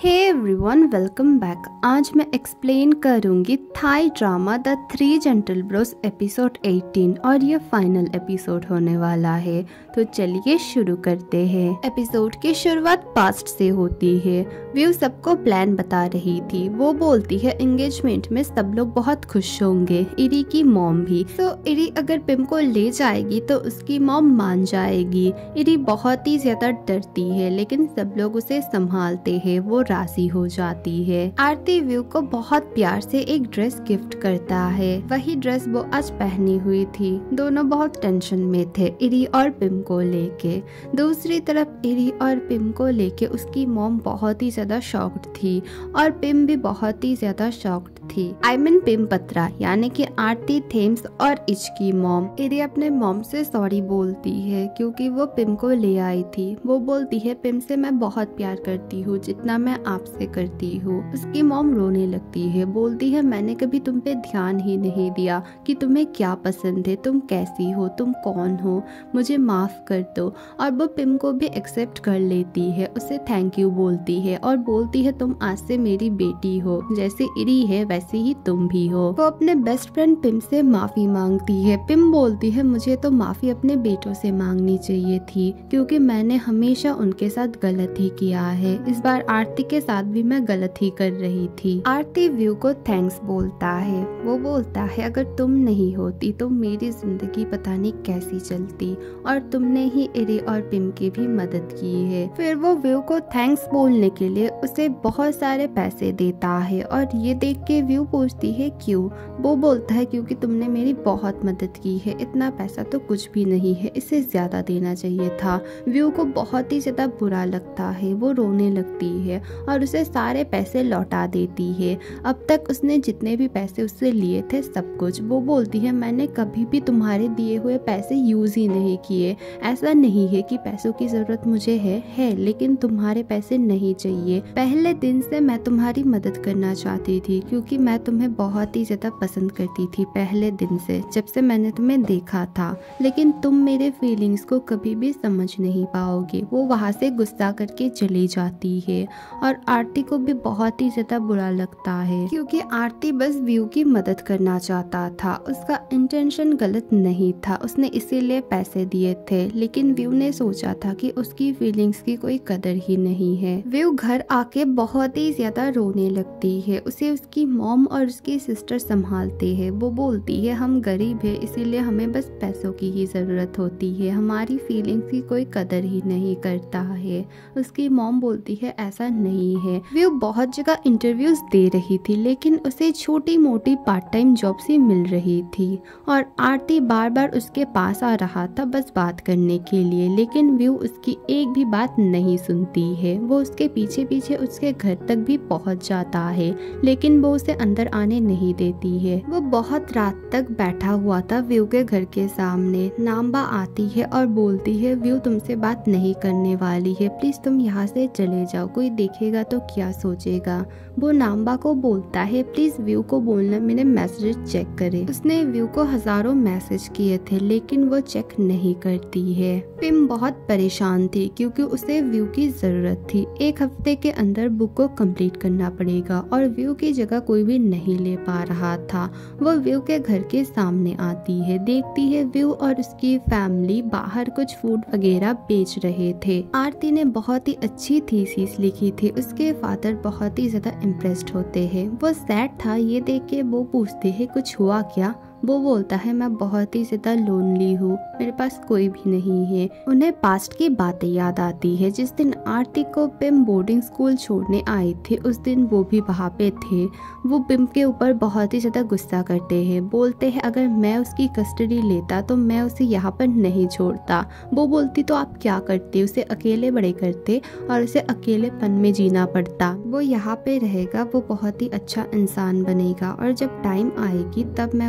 Hey everyone, welcome back. आज मैं explain करूंगी Thai drama the three gentle bros episode 18 और ये फाइनल एपिसोड होने वाला है। तो चलिए शुरू करते हैं। एपिसोड की शुरुआत पास्ट से होती है। व्यू सबको प्लान बता रही थी। वो बोलती है एंगेजमेंट में सब लोग बहुत खुश होंगे, इरी की मॉम भी। तो इरी अगर पिम को ले जाएगी तो उसकी मॉम मान जाएगी। इरी बहुत ही ज्यादा डरती है लेकिन सब लोग उसे संभालते हैं, वो राजी हो जाती है। आरती व्यू को बहुत प्यार से एक ड्रेस गिफ्ट करता है। वही ड्रेस वो आज पहनी हुई थी। दोनों बहुत टेंशन में थे इरी और पिम को लेके। दूसरी तरफ इरी और पिम को लेके उसकी मॉम बहुत ही ज्यादा शॉक्ड थी और पिम भी बहुत ही ज्यादा शॉक्ड थी। आई मीन पिम पत्रा यानी कि आरती, थेम्स और इच की मॉम। इरी अपने मॉम से सॉरी बोलती है क्योंकि वो पिम को ले आई थी। वो बोलती है पिम से मैं बहुत प्यार करती हूँ जितना मैं आपसे करती हूँ। उसकी मॉम रोने लगती है, बोलती है मैंने कभी तुम पे ध्यान ही नहीं दिया कि तुम्हें क्या पसंद है, तुम कैसी हो, तुम कौन हो, मुझे माफ कर दो। और वो पिम को भी एक्सेप्ट कर लेती है, उसे थैंक यू बोलती है और बोलती है तुम आज से मेरी बेटी हो, जैसे इरी है वैसे ही तुम भी हो। वो अपने बेस्ट फ्रेंड पिम से माफी मांगती है। पिम बोलती है मुझे तो माफी अपने बेटों से मांगनी चाहिए थी क्योंकि मैंने हमेशा उनके साथ गलत ही किया है। इस बार आरती के साथ भी मैं गलत ही कर रही थी। आरती व्यू को थैंक्स बोलता है। वो बोलता है अगर तुम नहीं होती तो मेरी जिंदगी पता नहीं कैसी चलती और तुमने ही इरी और पिम की भी मदद की है। फिर वो व्यू को थैंक्स बोलने के लिए उसे बहुत सारे पैसे देता है और ये देख के व्यू पूछती है क्यों। वो बोलता है क्योंकि तुमने मेरी बहुत मदद की है, इतना पैसा तो कुछ भी नहीं है, इससे ज्यादा देना चाहिए था। व्यू को बहुत ही ज्यादा बुरा लगता है, वो रोने लगती है और उसे सारे पैसे लौटा देती है। अब तक उसने जितने भी पैसे उससे लिए थे सब कुछ। वो बोलती है मैंने कभी भी तुम्हारे दिए हुए पैसे यूज ही नहीं किए। ऐसा नहीं है कि पैसों की जरूरत मुझे है लेकिन तुम्हारे पैसे नहीं चाहिए। पहले दिन से मैं तुम्हारी मदद करना चाहती थी क्योंकि मैं तुम्हें बहुत ही ज्यादा पसंद करती थी पहले दिन से, जब से मैंने तुम्हें देखा था, लेकिन तुम मेरे फीलिंग्स को कभी भी समझ नहीं पाओगे। वो वहाँ से गुस्सा करके चली जाती है और आरती को भी बहुत ही ज्यादा बुरा लगता है क्योंकि आरती बस व्यू की मदद करना चाहता था। उसका इंटेंशन गलत नहीं था, उसने इसीलिए पैसे दिए थे, लेकिन व्यू ने सोचा था कि उसकी फीलिंग्स की कोई कदर ही नहीं है। व्यू घर आके बहुत ही ज्यादा रोने लगती है। उसे उसकी मॉम और उसकी सिस्टर संभालते हैं। वो बोलती है हम गरीब है इसीलिए हमें बस पैसों की ही जरूरत होती है, हमारी फीलिंग्स की कोई कदर ही नहीं करता है। उसकी मॉम बोलती है ऐसा नहीं है। व्यू बहुत जगह इंटरव्यूज दे रही थी लेकिन उसे छोटी मोटी पार्ट टाइम जॉब्स ही मिल रही थी और आरती बार बार उसके पास आ रहा था बस बात करने के लिए, लेकिन व्यू उसकी एक भी बात नहीं सुनती है। वो उसके पीछे पीछे उसके घर तक भी पहुंच जाता है लेकिन वो उसे अंदर आने नहीं देती है। वो बहुत रात तक बैठा हुआ था व्यू के घर के सामने। नाम्बा आती है और बोलती है व्यू तुमसे बात नहीं करने वाली है, प्लीज तुम यहाँ से चले जाओ, कोई देखेगा तो क्या सोचेगा। वो नाम्बा को बोलता है प्लीज व्यू को बोलना मेरे मैसेज चेक करे। उसने व्यू को हजारों मैसेज किए थे लेकिन वो चेक नहीं करती है। पिम बहुत परेशान थी क्योंकि उसे व्यू की जरूरत थी। एक हफ्ते के अंदर बुक को कंप्लीट करना पड़ेगा और व्यू की जगह कोई भी नहीं ले पा रहा था। वो व्यू के घर के सामने आती है, देखती है व्यू और उसकी फैमिली बाहर कुछ फूड वगैरह बेच रहे थे। आरती ने बहुत ही अच्छी थीसिस लिखी थी, उसके फादर बहुत ही ज्यादा इम्प्रेस्ड होते हैं। वो सैड था ये देख के। वो पूछते हैं कुछ हुआ क्या। वो बोलता है मैं बहुत ही ज्यादा लोनली हूँ, मेरे पास कोई भी नहीं है। उन्हें पास्ट की बातें याद आती है। जिस दिन आरती को पिम बोर्डिंग स्कूल छोड़ने आए थे उस दिन वो भी वहाँ पे थे। वो पिम के ऊपर बहुत ही ज्यादा गुस्सा करते हैं, बोलते हैं अगर मैं उसकी कस्टडी लेता तो मैं उसे यहाँ पर नहीं छोड़ता। वो बोलती तो आप क्या करते, उसे अकेले बड़े करते और उसे अकेलेपन में जीना पड़ता। वो यहाँ पे रहेगा, वो बहुत ही अच्छा इंसान बनेगा और जब टाइम आएगी तब मैं उसे यहाँ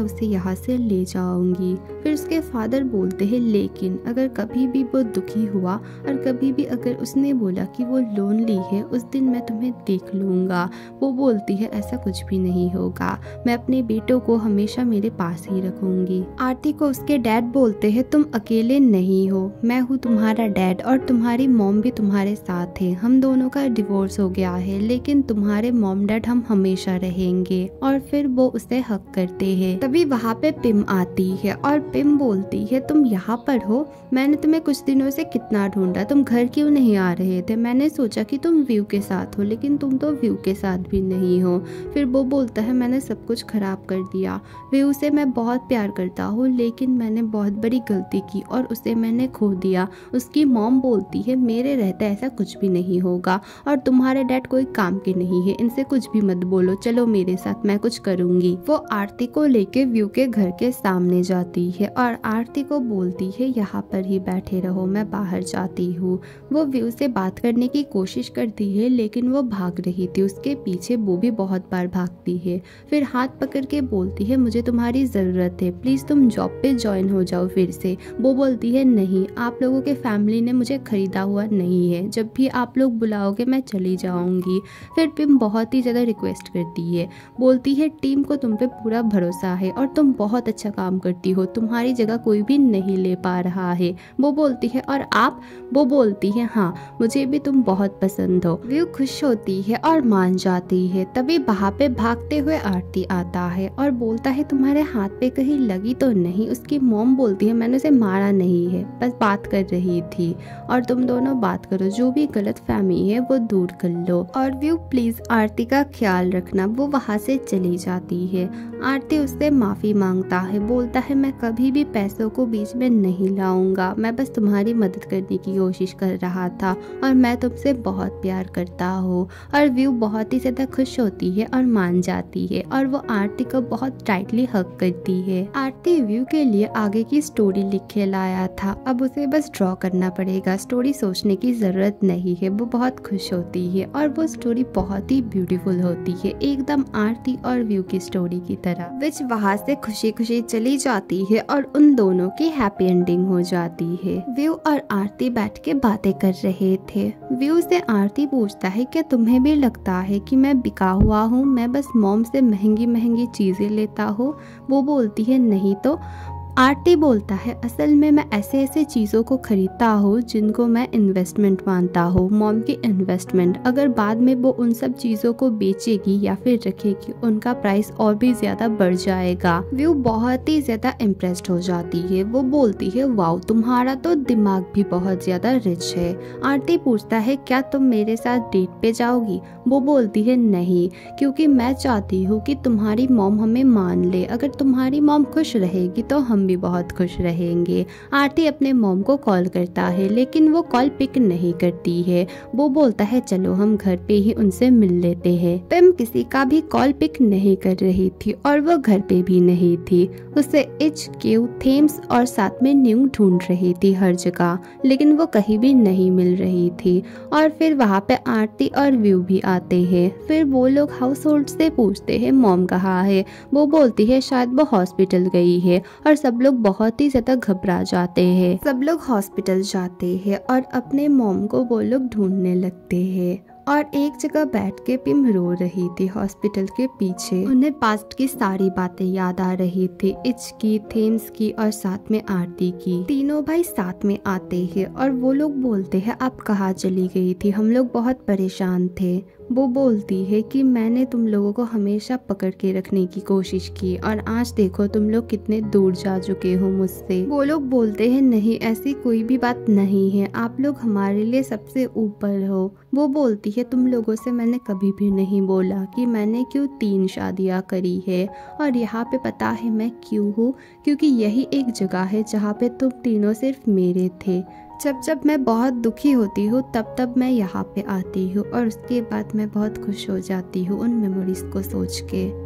यहाँ से ले जाऊंगी। फिर उसके फादर बोलते हैं लेकिन अगर कभी भी वो दुखी हुआ और कभी भी अगर उसने बोला कि वो लोनली है, उस दिन मैं तुम्हें देख लूँगा। वो बोलती है ऐसा कुछ भी नहीं होगा, मैं अपने बेटों को हमेशा मेरे पास ही रखूंगी। आरती को उसके डैड बोलते हैं तुम अकेले नहीं हो, मैं हूँ तुम्हारा डैड और तुम्हारी मॉम भी तुम्हारे साथ है। हम दोनों का डिवोर्स हो गया है लेकिन तुम्हारे मॉम डैड हम हमेशा रहेंगे। और फिर वो उसे हक करते हैं। तभी वहाँ पे पिम आती है और पिम बोलती है तुम यहाँ पर हो, मैंने तुम्हें कुछ दिनों से कितना ढूंढा, तुम घर क्यों नहीं आ रहे थे? मैंने सोचा कि तुम व्यू के साथ हो लेकिन तुम तो व्यू के साथ भी नहीं हो। फिर वो बोलता है मैंने सब कुछ खराब कर दिया, व्यू से मैं बहुत प्यार करता हूँ लेकिन मैंने बहुत बड़ी गलती की और उसे मैंने खो दिया। उसकी मॉम बोलती है मेरे रहते ऐसा कुछ भी नहीं होगा और तुम्हारे डैड कोई काम के नहीं है, इनसे कुछ भी मत बोलो, चलो मेरे साथ, मैं कुछ करूंगी। वो आरती को लेके व्यू के घर के सामने जाती है और आरती को बोलती है यहाँ पर ही बैठे रहो, मैं बाहर जाती हूँ। वो व्यू से बात करने की कोशिश करती है लेकिन वो भाग रही थी, उसके पीछे वो भी बहुत बार भागती है। फिर हाथ पकड़ के बोलती है मुझे तुम्हारी ज़रूरत है, प्लीज़ तुम जॉब पे ज्वाइन हो जाओ फिर से। वो बोलती है नहीं, आप लोगों के फैमिली ने मुझे खरीदा हुआ नहीं है, जब भी आप लोग बुलाओगे मैं चली जाऊंगी। फिर पिम बहुत ही ज़्यादा रिक्वेस्ट करती है, बोलती है टीम को तुम पे पूरा भरोसा है और तुम बहुत अच्छा काम करती हो, तुम्हारी जगह कोई भी नहीं ले पा रहा है। वो बोलती है और आप? वो बोलती है हाँ, मुझे भी तुम बहुत पसंद हो। व्यू खुश होती है और मान जाती है। तभी वहाँ पे भागते हुए आरती आता है और बोलता है तुम्हारे हाथ पे कहीं लगी तो नहीं? उसकी मॉम बोलती है मैंने उसे मारा नहीं है, बस बात कर रही थी और तुम दोनों बात करो, जो भी गलत फहमी है वो दूर कर लो। और व्यू प्लीज आरती का ख्याल रखना। वो वहाँ से चली जाती है। आरती उससे माफी मांगता है, बोलता है मैं कभी भी पैसों को बीच में नहीं लाऊंगा, मैं बस तुम्हारी मदद करने की कोशिश कर रहा था और मैं तुमसे बहुत प्यार करता हूँ। और व्यू बहुत ही ज्यादा खुश होती है और मान जाती है और वो आरती को बहुत टाइटली हग करती है। आरती व्यू के लिए आगे की स्टोरी लिख के लाया था, अब उसे बस ड्रॉ करना पड़ेगा, स्टोरी सोचने की जरूरत नहीं है। वो बहुत खुश होती है और वो स्टोरी बहुत ही ब्यूटीफुल होती है, एकदम आरती और व्यू की स्टोरी की तरह। विच वहाँ से खुशी खुशी चली जाती है और उन दोनों की हैप्पी एंडिंग हो जाती है। व्यू और आरती बैठ के बातें कर रहे थे। व्यू से आरती पूछता है क्या तुम्हें भी लगता है कि मैं बिका हुआ हूँ, मैं बस मॉम से महंगी महंगी चीजें लेता हूँ? वो बोलती है नहीं तो। आरती बोलता है असल में मैं ऐसे ऐसे चीज़ों को खरीदता हूँ जिनको मैं इन्वेस्टमेंट मानता हूँ, मॉम की इन्वेस्टमेंट। अगर बाद में वो उन सब चीज़ों को बेचेगी या फिर रखेगी, उनका प्राइस और भी ज़्यादा बढ़ जाएगा। व्यू बहुत ही ज़्यादा इम्प्रेस्ड हो जाती है। वो बोलती है वाओ, तुम्हारा तो दिमाग भी बहुत ज़्यादा रिच है। आरती पूछता है क्या तुम मेरे साथ डेट पे जाओगी? वो बोलती है नहीं, क्योंकि मैं चाहती हूँ कि तुम्हारी मॉम हमें मान ले। अगर तुम्हारी मॉम खुश रहेगी तो हम भी बहुत खुश रहेंगे। आरती अपने मॉम को कॉल करता है लेकिन वो कॉल पिक नहीं करती है। वो बोलता है चलो हम घर पे ही उनसे मिल लेते हैं। पिम किसी का भी कॉल पिक नहीं कर रही थी और वो घर पे भी नहीं थी। उसे इच, क्यू, थेम्स और साथ में न्यू ढूंढ रही थी हर जगह, लेकिन वो कहीं भी नहीं मिल रही थी। और फिर वहाँ पे आरती और व्यू भी आते हैं। फिर वो लोग हाउस होल्ड से पूछते हैं मॉम कहाँ है? वो बोलती है शायद वो हॉस्पिटल गई है और सब लोग बहुत ही ज्यादा घबरा जाते हैं। सब लोग हॉस्पिटल जाते हैं और अपने मॉम को वो लोग ढूंढने लगते हैं। और एक जगह बैठ के पिम रो रही थी हॉस्पिटल के पीछे। उन्हें पास्ट की सारी बातें याद आ रही थी, इच की, थेम्स की और साथ में आरती की। तीनों भाई साथ में आते हैं और वो लोग बोलते हैं आप कहाँ चली गई थी, हम लोग बहुत परेशान थे। वो बोलती है कि मैंने तुम लोगों को हमेशा पकड़ के रखने की कोशिश की और आज देखो तुम लोग कितने दूर जा चुके हो मुझसे। वो लोग बोलते हैं नहीं, ऐसी कोई भी बात नहीं है, आप लोग हमारे लिए सबसे ऊपर हो। वो बोलती है तुम लोगों से मैंने कभी भी नहीं बोला कि मैंने क्यों 3 शादियाँ करी है और यहाँ पे पता है मैं क्यों हूँ, क्योंकि यही एक जगह है जहाँ पे तुम तीनों सिर्फ मेरे थे। जब मैं बहुत दुखी होती हूँ तब मैं यहाँ पे आती हूँ और उसके बाद मैं बहुत खुश हो जाती हूँ उन मेमोरीज को सोच के।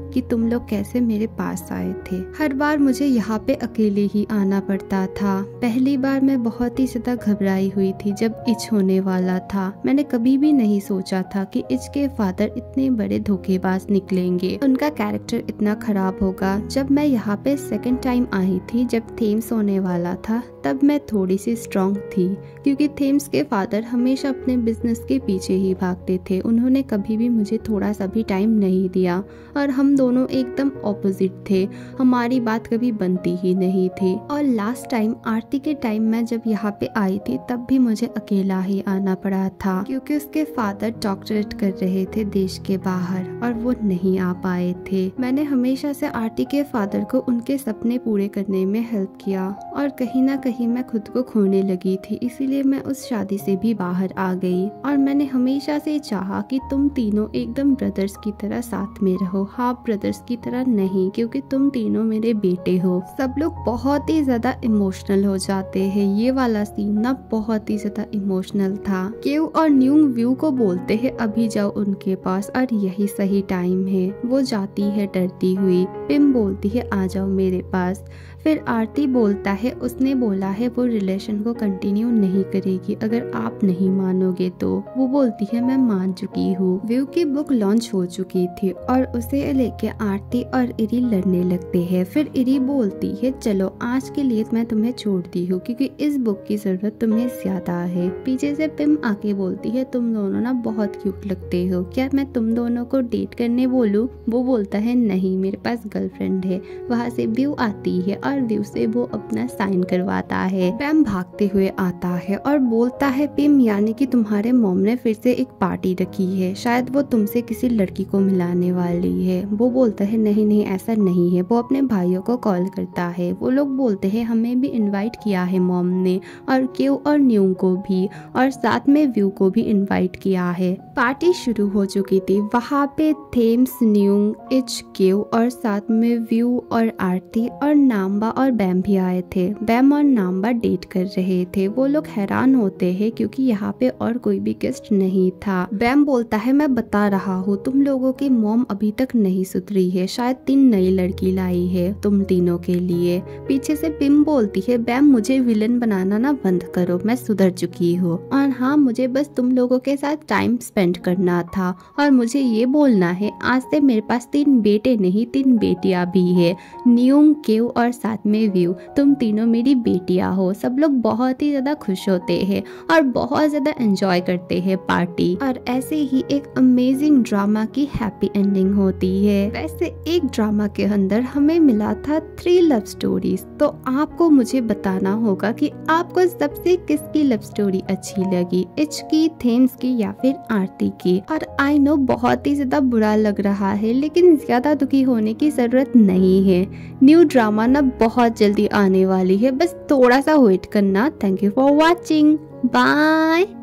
कि तुम लोग कैसे मेरे पास आए थे। हर बार मुझे यहाँ पे अकेले ही आना पड़ता था। पहली बार मैं बहुत ही ज्यादा घबराई हुई थी जब इच होने वाला था। मैंने कभी भी नहीं सोचा था कि इच के फादर इतने बड़े धोखेबाज निकलेंगे, उनका कैरेक्टर इतना खराब होगा। जब मैं यहाँ पे सेकंड टाइम आई थी जब थेम्स होने वाला था, तब मैं थोड़ी सी स्ट्रांग थी, क्योंकि थेम्स के फादर हमेशा अपने बिजनेस के पीछे ही भागते थे। उन्होंने कभी भी मुझे थोड़ा सा भी टाइम नहीं दिया और हम दोनों एकदम ऑपोजिट थे। हमारी बात कभी बनती ही नहीं थी। और लास्ट टाइम आरती के टाइम मैं जब यहाँ पे आई थी तब भी मुझे अकेला ही आना पड़ा था, क्योंकि उसके फादर डॉक्टरेट कर रहे थे देश के बाहर और वो नहीं आ पाए थे। मैंने हमेशा से आरती के फादर को उनके सपने पूरे करने में हेल्प किया और कहीं ना कहीं मैं खुद को खोने लगी थी, इसीलिए मैं उस शादी से भी बाहर आ गई। और मैंने हमेशा से चाहा कि तुम तीनों एकदम ब्रदर्स की तरह साथ में रहो, हाफ ब्रदर्स की तरह नहीं, क्योंकि तुम तीनों मेरे बेटे हो। सब लोग बहुत ही ज्यादा इमोशनल हो जाते हैं। ये वाला सीन ना बहुत ही ज्यादा इमोशनल था। केव और न्यूंग व्यू को बोलते हैं अभी जाओ उनके पास और यही सही टाइम है। वो जाती है डरती हुई। पिम बोलती है आ जाओ मेरे पास। फिर आरती बोलता है उसने बोला है वो रिलेशन को कंटिन्यू नहीं करेगी अगर आप नहीं मानोगे तो। वो बोलती है मैं मान चुकी हूँ। व्यू की बुक लॉन्च हो चुकी थी और उसे लेके आरती और इरी लड़ने लगते हैं। फिर इरी बोलती है चलो आज के लिए मैं तुम्हें छोड़ती हूँ क्योंकि इस बुक की जरूरत तुम्हें ज्यादा है। पीछे से पिम आके बोलती है तुम दोनों ना बहुत क्यूट लगते हो, क्या मैं तुम दोनों को डेट करने बोलूं? वो बोलता है नहीं मेरे पास गर्लफ्रेंड है। वहाँ से व्यू आती है और व्यू से वो अपना साइन करवाता है। पैम भागते हुए आता है और बोलता है पिम यानी कि तुम्हारे मॉम ने फिर से एक पार्टी रखी है, शायद वो तुमसे किसी लड़की को मिलाने वाली है। वो बोलता है नहीं नहीं ऐसा नहीं है। वो अपने भाइयों को कॉल करता है। वो लोग बोलते हैं हमें भी इनवाइट किया है मॉम ने, और केव और न्यूंग को भी, और साथ में व्यू को भी इनवाइट किया है। पार्टी शुरू हो चुकी थी। वहाँ पे थेम्स, न्यूंग, इच, केव और साथ में व्यू और आरती और नाम्बा और बैम भी आए थे। बैम और नाम्बा डेट कर रहे थे। वो लोग हैरान होते हैं क्योंकि यहाँ पे और कोई भी गेस्ट नहीं था। बैम बोलता है मैं बता रहा हूँ तुम लोगों की मॉम अभी तक नहीं सुधरी है, शायद 3 नई लड़की लाई है तुम तीनों के लिए। पीछे से पिम बोलती है बैम मुझे विलन बनाना ना बंद करो, मैं सुधर चुकी हूँ और हाँ मुझे बस तुम लोगों के साथ टाइम स्पेंड करना था। और मुझे ये बोलना है आज से मेरे पास 3 बेटे नहीं 3 बेटियां भी है, न्यूंग, केव और साथ में व्यू। तुम तीनों मेरी बेटियां हो। सब लोग बहुत ही ज्यादा खुश होते हैं और बहुत ज्यादा एंजॉय करते हैं पार्टी। और ऐसे ही एक अमेजिंग ड्रामा की हैप्पी एंडिंग होती है। वैसे एक ड्रामा के अंदर हमें मिला था 3 लव स्टोरीज। तो आपको मुझे बताना होगा कि आपको सबसे किसकी लव स्टोरी अच्छी लगी, इच की, थेम्स की या फिर आरती की। और आई नो बहुत ही ज्यादा बुरा लग रहा है लेकिन ज्यादा दुखी होने की जरूरत नहीं है। न्यू ड्रामा ना बहुत जल्दी आने वाली है, बस थोड़ा सा वेट करना। Thank you for watching, bye.